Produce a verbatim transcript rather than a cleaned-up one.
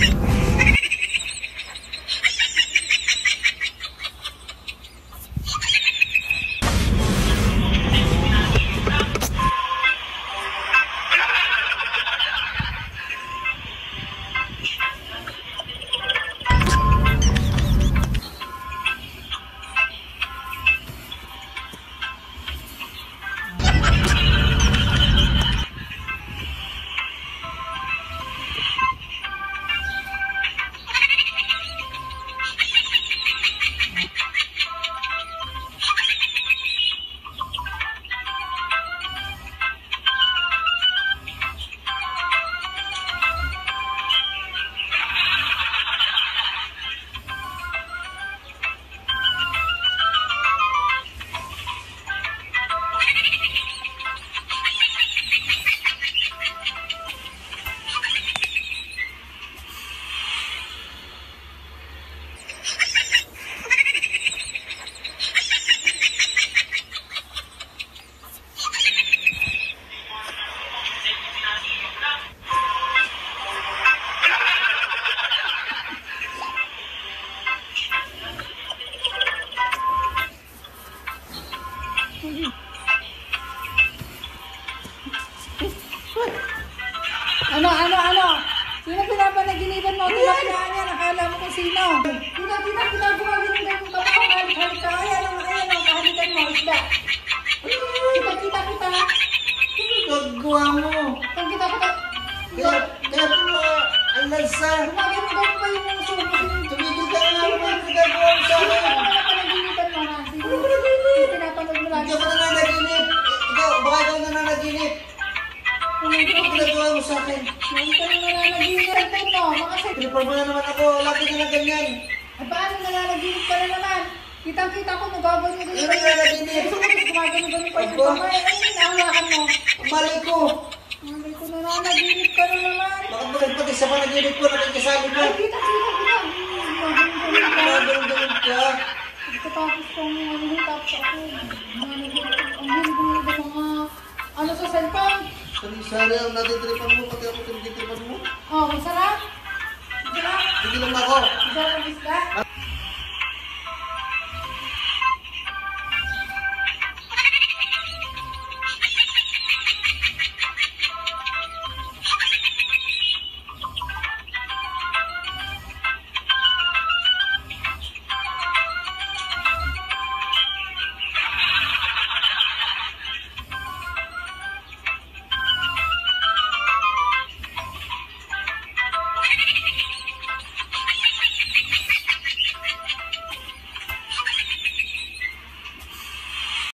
Ano, ano, ano? Sino pinapanaginipan mo? Tilapyaan yan. Akala mo kung sino. Kita, kita, kita. Gumagin mo ba? Halik-halik ka. Ayan ang, ayan ang kahalikan mo. Isda. Kita, kita, kita. Gagawa mo. Kung kita, kita. Kaya, kaya po mo, ang lansa. Gumagin mo ba pa yung sumo? Tumigil ka nga naman ang gagawa mo sa akin. Ano pinapanaginipan mo na? Sino pinapanood mo lagi? Hindi ako nananaginip. Ikaw, baka ikaw nananaginip. Ano ginagawa mo sa akin? Ngayon ka na nananaginip mo. Makasay. Tripper mo na naman ako. Laki ka na ganyan. Ay, paano nananaginip ka na naman? Kitang-kita ko, nagagawin mo Ano nananaginip? gumagano-gano pa yung kamay. Ano yung nahawakan mo? Mali ko. Mali ko, nananaginip ka na naman. Bakit mo rin pati sa panaginip ko nakikisali mo? Ay, kita, kita, kita. Gumagano-gano ka. Gagawin ka. Pagkatapos kong ano, tapos ako. Nananaginip. Ang hilig-hilig ng mga ano sa cellphone. Sari-sari ang natitripan mo, pati ako tinitripan mo. Oh, masarap. Masarap. Sige lang ako. Masarap ang isda.